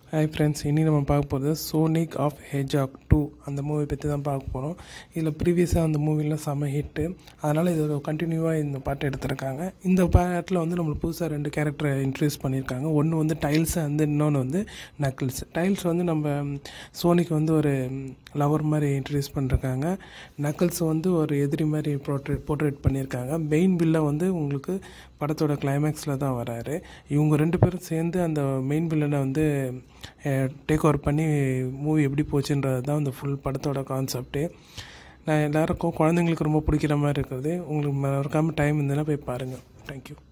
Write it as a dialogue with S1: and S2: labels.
S1: Hi friends, இனி நம்ம பார்க்க போகிறது சோனிக் ஆஃப் ஹெட்ஜாக் 2 அந்த மூவி பற்றி தான் பார்க்க போகிறோம். இதில் ப்ரீவியஸாக அந்த மூவிலாம் செம்ம ஹிட்டு, அதனால் இது ஒரு கண்டினியூவாக இந்த பாட்டு எடுத்திருக்காங்க. இந்த பாட்டில் வந்து நம்மளுக்கு புதுசாக 2 கேரக்டரை இன்ட்ரடியூஸ் பண்ணியிருக்காங்க. ஒன்று வந்து டைல்ஸ், இன்னொன்று வந்து நக்கிள்ஸ். டைல்ஸ் வந்து நம்ம சோனிக்கு வந்து ஒரு லவர் மாதிரி இன்ட்ரடியூஸ் பண்ணியிருக்காங்க. நக்கிள்ஸ் வந்து ஒரு எதிரி மாதிரி போர்ட்ரேட் பண்ணியிருக்காங்க. மெயின் வில்லை வந்து உங்களுக்கு படத்தோட கிளைமேக்ஸில் தான் வராரு. இவங்க 2 பேரும் சேர்ந்து அந்த மெயின் வில்லனை வந்து டேக் ஓவர் பண்ணி மூவி எப்படி போச்சுன்றது தான் அந்த ஃபுல் படத்தோட கான்செப்டே. நான் எல்லாருக்கும் குழந்தைங்களுக்கு ரொம்ப பிடிக்கிற மாதிரி இருக்கிறது. உங்களுக்கு மறக்காமல் டைம் இருந்ததுன்னா போய் பாருங்கள். தேங்க்யூ.